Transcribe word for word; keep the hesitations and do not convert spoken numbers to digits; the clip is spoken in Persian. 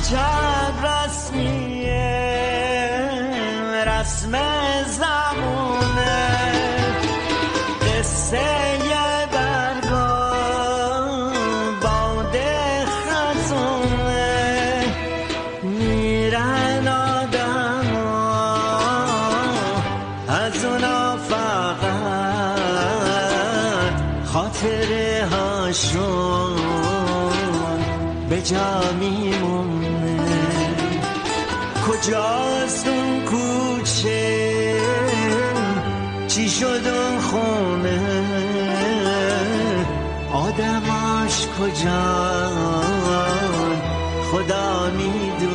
عجب رسمیه رسم زمونه قصه یه برگاه باده خزونه میرن آدم از اونا فقط خاطره هاشون به جا میمونه کجاست اون کوچه چی شد اون خونه آدماش کجا خدا میدونه